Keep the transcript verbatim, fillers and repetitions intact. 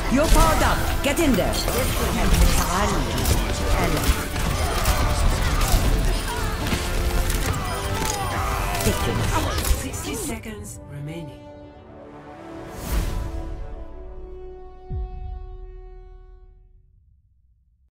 You're powered up. Get in there. This will have the sixty seconds remaining.